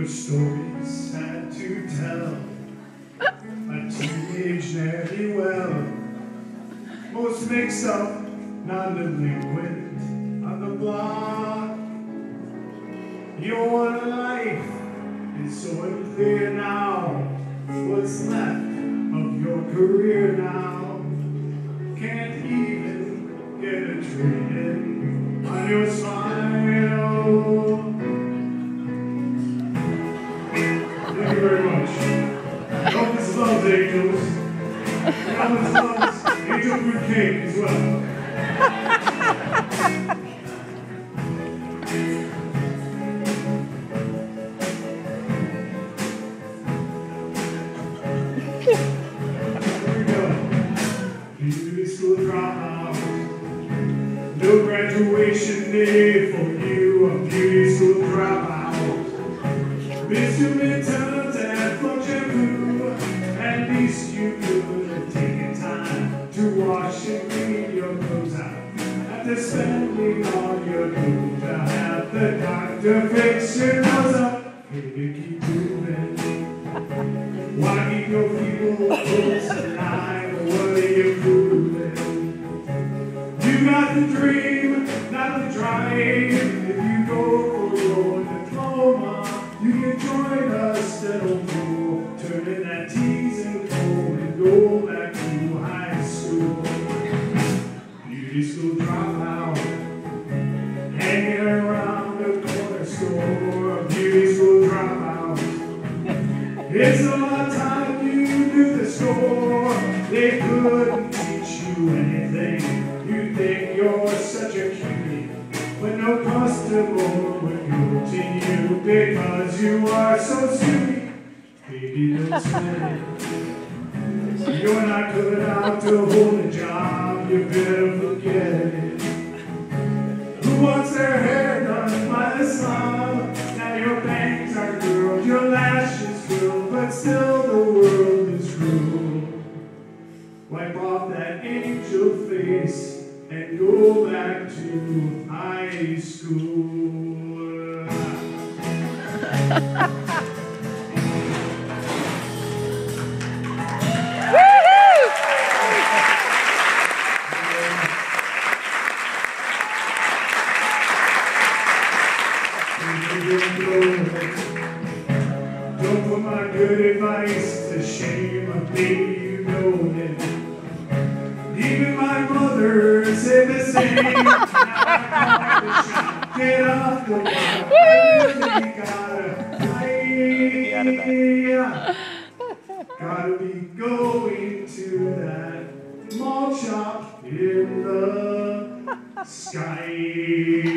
stories sad to tell. A teenage ne'er-do-well, most mixed up, non-delinquent on the block. Your life is so unclear now. What's left of your career now? Can't even get a trade in on your smile. Thank you very much. Elvis loves angels. Elvis loves angel fruit cake as well. Here we go. Beaty School Dropout. No graduation day for you. A Beaty School Dropout. Miss your midterms and for shampoo. At least you could have taken time to wash and clean your clothes out. After spending all your dough to have the doctor fix your nose up. Baby, keep moving. Why keep your feeble clothes tonight? What are you fooling? You got the dream, not the drive. If you go for your diploma, you can join us, that'll do. Turn in that tease and cold and go back to high school. Beauty school dropout, hanging around the corner store. Beauty school dropout, it's about time you knew the score. They couldn't teach you anything. You think you're such a cutie, but no customer would go to you because you are so sweet. Baby, don't spend it. You're not good out to hold a job. You better forget it. Who wants their hair done by the slob? Now your bangs are curled, your lashes curled, but still the world is cruel. Wipe off that angel face and go back to high school. Don't put my good advice to shame, baby, you know it. Even my mother said the same. Now I call the shot, get off the block. I really gotta be going to that mall shop in the sky.